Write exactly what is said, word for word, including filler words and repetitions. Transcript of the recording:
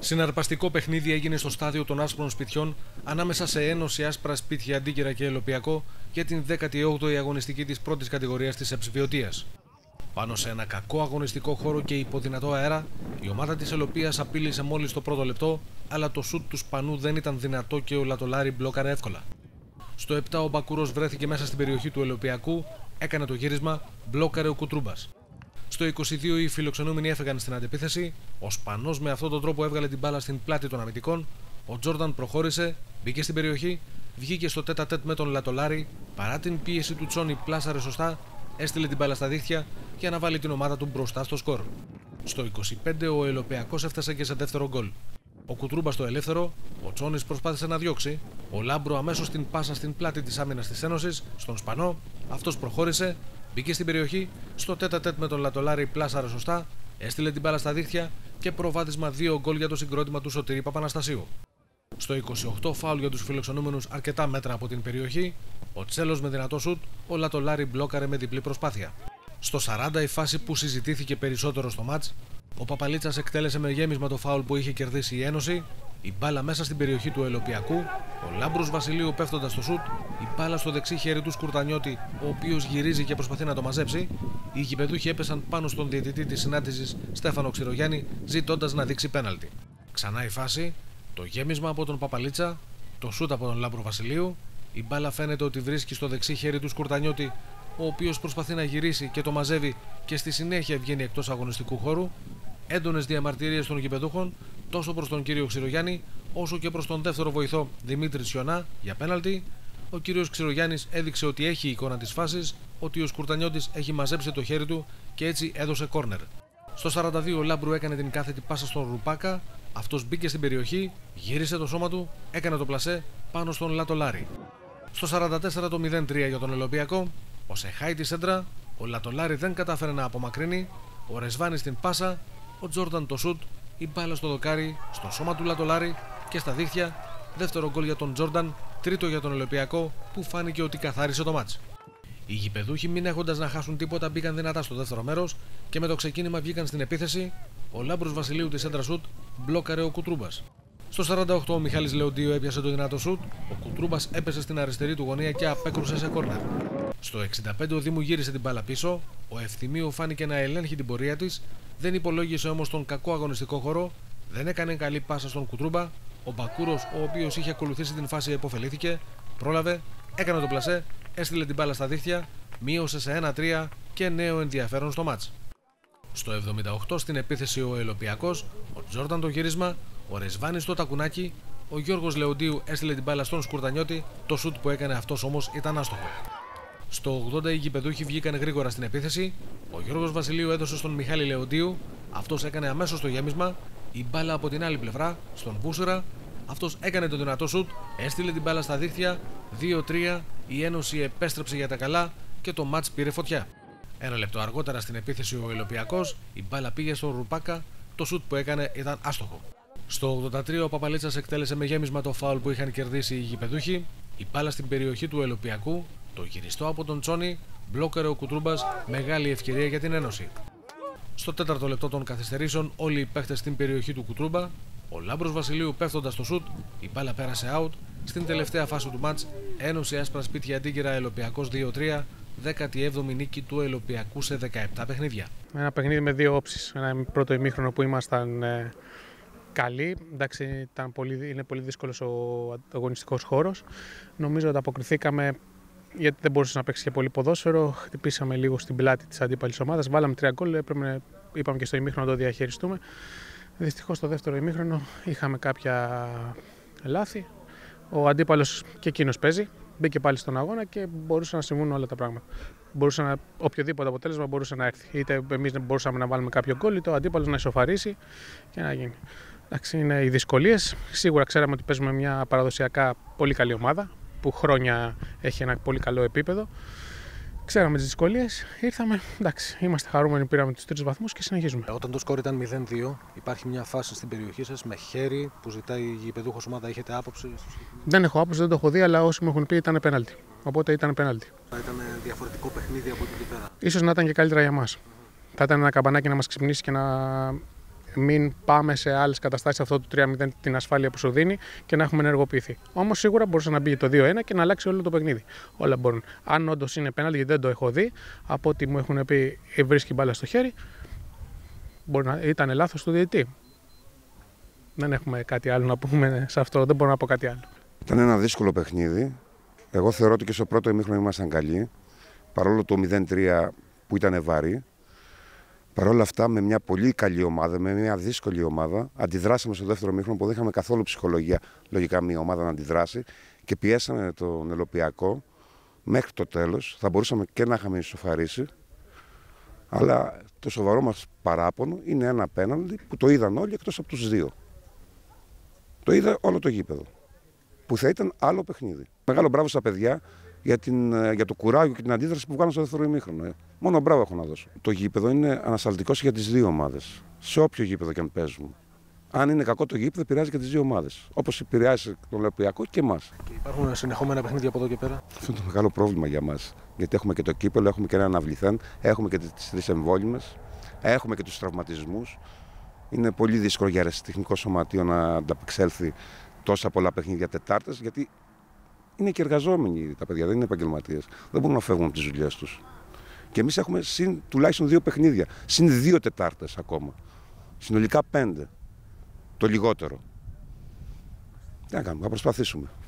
Συναρπαστικό παιχνίδι έγινε στο στάδιο των Άσπρων Σπιτιών ανάμεσα σε Ένωση Άσπρα Σπίτια Αντίκυρα και Ελοπιακό για την δέκατη όγδοη αγωνιστική της πρώτης κατηγορίας της Εψβιωτίας. Πάνω σε ένα κακό αγωνιστικό χώρο και υποδυνατό αέρα, η ομάδα της Ελοπίας απείλησε μόλις το πρώτο λεπτό, αλλά το σουτ του Σπανού δεν ήταν δυνατό και ο Λατολάρη μπλόκαρε εύκολα. Στο επτά ο Μπακούρος βρέθηκε μέσα στην περιοχή του Ελοπιακού, έκανε το γύρισμα, μπλόκαρε ο Κουτρούμπας. Στο είκοσι δύο οι φιλοξενούμενοι έφεγαν στην αντεπίθεση, ο Σπανός με αυτόν τον τρόπο έβγαλε την μπάλα στην πλάτη των αμυντικών, ο Τζόρνταν προχώρησε, μπήκε στην περιοχή, βγήκε στο τέτα τέτ με τον Λατολάρη, παρά την πίεση του Τσόνι πλάσαρε σωστά, έστειλε την μπάλα στα δίχτυα για να βάλει την ομάδα του μπροστά στο σκορ. Στο είκοσι πέντε ο Ελοπιακός έφτασε και σε δεύτερο γκολ. Ο Κουτρούμπας στο ελεύθερο, ο Τσόνις προσπάθησε να διώξει, ο Λάμπρο αμέσως την πάσα στην πλάτη της άμυνας της Ένωσης, στον Σπανό, αυτός προχώρησε, μπήκε στην περιοχή, στο τέτα τέτ με τον Λατολάρη πλάσαρε σωστά, έστειλε την μπάλα στα δίχτυα και προβάδισμα δύο γκολ για το συγκρότημα του Σωτήρη Παπαναστασίου. Στο είκοσι οκτώ φάουλ για τους φιλοξενούμενους αρκετά μέτρα από την περιοχή, ο Τσέλος με δυνατό σουτ, ο Λατολάρη μπλόκαρε με διπλή προσπάθεια. Στο σαράντα η φάση που συζητήθηκε περισσότερο στο μάτς, ο Παπαλίτσας εκτέλεσε με γέμισμα το φάουλ που είχε κερδίσει η Ένωση, η μπάλα μέσα στην περιοχή του Ελοπιακού, ο Λάμπρος Βασιλείου πέφτοντας στο σουτ, η μπάλα στο δεξί χέρι του Σκουρτανιώτη, ο οποίος γυρίζει και προσπαθεί να το μαζέψει, οι γηπεδούχοι έπεσαν πάνω στον διαιτητή της συνάντησης Στέφανο Ξηρογιάννη, ζητώντας να δείξει πέναλτι. Ξανά η φάση, το γέμισμα από τον Παπαλίτσα, το σουτ από τον Λάμπρο Βασιλείου, η μπάλα φαίνεται ότι βρίσκει στο δεξί χέρι του Σκουρτανιώτη, ο οποίος προσπαθεί να γυρίσει και το μαζεύει και στη συνέχεια βγαίνει εκτός αγωνιστικού χώρου. Έντονες διαμαρτυρίες των γηπεδούχων τόσο προς τον κύριο Ξηρογιάννη όσο και προς τον δεύτερο βοηθό Δημήτρη Σιωνά για πέναλτι. Ο κύριος Ξηρογιάννης έδειξε ότι έχει εικόνα της φάσης, ότι ο Σκουρτανιώτης έχει μαζέψει το χέρι του και έτσι έδωσε κόρνερ. Στο σαράντα δύο ο Λάμπρου έκανε την κάθετη πάσα στον Ρουπάκα, αυτός μπήκε στην περιοχή, γύρισε το σώμα του, έκανε το πλασέ πάνω στον Λατολάρη. Στο σαράντα τέσσερα το μηδέν τρία για τον Ελοπιακό, ο Σεχάι τη σέντρα, ο Λατολάρη δεν κατάφερε να απομακρύνει, ο Ρεσβάνης στην πάσα, ο Τζόρνταν το σουτ, η μπάλα στο δοκάρι, στο σώμα του Λατολάρη και στα δίχτυα. Δεύτερο γκολ για τον Τζόρνταν, τρίτο για τον Ελοπιακό που φάνηκε ότι καθάρισε το μάτς. Οι γηπεδούχοι, μην έχοντας να χάσουν τίποτα, μπήκαν δυνατά στο δεύτερο μέρος και με το ξεκίνημα βγήκαν στην επίθεση. Ο Λάμπρος Βασιλείου τη σέντρα σουτ μπλόκαρε ο Κουτρούμπας. Στο σαράντα οκτώ ο Μιχάλης Λεοντίου έπιασε το δυνατό σουτ, ο Κουτρούμπας έπεσε στην αριστερή του γωνία και απέκρουσε σε κόρνερ. Στο εξήντα πέντε ο Δήμου γύρισε την μπάλα πίσω, ο Ευθυμίου φάνηκε να ελέγχει την πορεία της, δεν υπολόγισε όμως τον κακό αγωνιστικό χώρο, δεν έκανε καλή πάσα στον Κουτρούμπα, ο Μπακούρος, ο οποίος είχε ακολουθήσει την φάση, επωφελήθηκε, πρόλαβε, έκανε το πλασέ, έστειλε την μπάλα στα δίχτυα, μείωσε σε ένα τρία και νέο ενδιαφέρον στο μάτς. Στο εβδομήντα οκτώ στην επίθεση ο Ελοπιακός, ο Τζόρνταν το γύρισμα, ο Ρεσβάνης το τακουνάκι, ο Γιώργος Λεοντίου έστειλε την μπάλα στον Σκουρτανιώτη, το σουτ που έκανε αυτός όμως ήταν άστοχο. Στο ογδόντα οι γηπεδούχοι βγήκαν γρήγορα στην επίθεση, ο Γιώργος Βασιλείου έδωσε στον Μιχάλη Λεοντίου, αυτός έκανε αμέσως το γέμισμα, η μπάλα από την άλλη πλευρά, στον Μπούσουρα, αυτός έκανε το δυνατό σουτ, έστειλε την μπάλα στα δίχτυα, δύο τρία, η Ένωση επέστρεψε για τα καλά και το μάτς πήρε φωτιά. Ένα λεπτό αργότερα στην επίθεση ο Ελοπιακός, η μπάλα πήγε στον Ρουπάκα, το σουτ που έκανε ήταν άστοχο. Στο ογδόντα τρία ο Παπαλίτσας εκτέλεσε με γέμισμα το φάουλ που είχαν κερδίσει οι γηπεδούχοι, η μπάλα στην περιοχή του Ελοπιακού, το γυριστό από τον Τσόνι, μπλόκαρε ο Κουτρούμπας, μεγάλη ευκαιρία για την Ένωση. Στο τέταρτο λεπτό των καθυστερήσεων, όλοι οι παίχτες στην περιοχή του Κουτρούμπα, ο Λάμπρος Βασιλείου πέφτοντας στο σουτ, η μπάλα πέρασε out. Στην τελευταία φάση του μάτς, Ένωση Άσπρα Σπίτια Αντίκυρα Ελοπιακός δύο τρία, δέκατη έβδομη νίκη του Ελοπιακού σε δεκαεπτά παιχνίδια. Ένα παιχνίδι με δύο όψεις. Ένα πρώτο ημίχρονο που ήμασταν ε, καλοί. Εντάξει, ήταν πολύ, είναι πολύ δύσκολος ο αγωνιστικός χώρος. Νομίζω ότι αποκριθήκαμε, γιατί δεν μπορούσε να παίξει και πολύ ποδόσφαιρο. Χτυπήσαμε λίγο στην πλάτη της αντίπαλης ομάδας. Βάλαμε τρία γκολ. Έπρεπε, είπαμε και στο ημίχρονο να το διαχειριστούμε. Δυστυχώς στο δεύτερο ημίχρονο είχαμε κάποια λάθη. Ο αντίπαλος και εκείνος παίζει. Μπήκε πάλι στον αγώνα και μπορούσαν να συμβούν όλα τα πράγματα. Μπορούσε να, οποιοδήποτε αποτέλεσμα μπορούσε να έρθει. Είτε εμείς μπορούσαμε να βάλουμε κάποιο γκολ, είτε ο αντίπαλος να ισοφαρίσει και να γίνει. Εντάξει, είναι οι δυσκολίες. Σίγουρα ξέραμε ότι παίζουμε μια παραδοσιακά πολύ καλή ομάδα που χρόνια έχει ένα πολύ καλό επίπεδο. Ξέραμε τις δυσκολίες, ήρθαμε, εντάξει, είμαστε χαρούμενοι, πήραμε τους τρεις βαθμούς και συνεχίζουμε. Όταν το σκορ ήταν μηδέν δύο, υπάρχει μια φάση στην περιοχή σας με χέρι που ζητάει η γηπεδούχος ομάδα, έχετε άποψη? Δεν έχω άποψη, δεν το έχω δει, αλλά όσοι μου έχουν πει ήταν πέναλτι. Οπότε ήταν πέναλτι. Θα ήταν διαφορετικό παιχνίδι από εκεί και πέρα. Ίσως να ήταν και καλύτερα για μας. Mm-hmm. Θα ήταν ένα καμπανάκι να μας ξυπνήσει και να μην πάμε σε άλλες καταστάσεις αυτό το τρία μηδέν, την ασφάλεια που σου δίνει και να έχουμε ενεργοποιηθεί. Όμως σίγουρα μπορούσε να μπει το δύο ένα και να αλλάξει όλο το παιχνίδι. Όλα μπορούν. Αν όντως είναι πέναλτι, γιατί δεν το έχω δει, από ό,τι μου έχουν πει βρίσκει μπάλα στο χέρι, μπορεί να ήταν λάθος του διαιτητή. Δεν έχουμε κάτι άλλο να πούμε σε αυτό, δεν μπορώ να πω κάτι άλλο. Ήταν ένα δύσκολο παιχνίδι. Εγώ θεωρώ ότι και στο πρώτο ημίχρονο ήμασταν καλοί. Παρόλο το μηδέν τρία που ήταν βαρύ. Παρ' όλα αυτά, με μια πολύ καλή ομάδα, με μια δύσκολη ομάδα, αντιδράσαμε στο δεύτερο ημίχρονο που δεν είχαμε καθόλου ψυχολογία, λογικά, μια ομάδα να αντιδράσει και πιέσαμε τον Ολυμπιακό μέχρι το τέλος. Θα μπορούσαμε και να είχαμε ισοφαρίσει. Αλλά το σοβαρό μας παράπονο είναι ένα πέναλτι που το είδαν όλοι εκτός από τους δύο. Το είδα όλο το γήπεδο. Που θα ήταν άλλο παιχνίδι. Μεγάλο μπράβο στα παιδιά για, την, για το κουράγιο και την αντίδραση που βγάλαν στο δεύτερο ημίχρονο. Ε. Μόνο μπράβο έχω να δώσω. Το γήπεδο είναι ανασταλτικός για τις δύο ομάδες. Σε όποιο γήπεδο και αν παίζουμε. Αν είναι κακό το γήπεδο, επηρεάζει και τις δύο ομάδες. Όπως επηρεάζει τον Ολυμπιακό και εμάς. Και υπάρχουν συνεχόμενα παιχνίδια από εδώ και πέρα. Αυτό είναι το μεγάλο πρόβλημα για εμάς. Γιατί έχουμε και το κύπελο, έχουμε και ένα αναβληθέν, έχουμε και τις τρεις εμβόλυμες, έχουμε και τους τραυματισμούς. Είναι πολύ δύσκολο για αεραστεχνικό σωματείο να ανταπεξέλθει τόσα πολλά παιχνίδια Τετάρτες, γιατί είναι και εργαζόμενοι τα παιδιά, δεν είναι επαγγελματίες. Δεν μπορούν να φεύγουν από τις δουλειές τους. Και εμείς έχουμε συν, τουλάχιστον δύο παιχνίδια, συν δύο Τετάρτες ακόμα. Συνολικά πέντε. Το λιγότερο. Τι να κάνουμε, θα προσπαθήσουμε.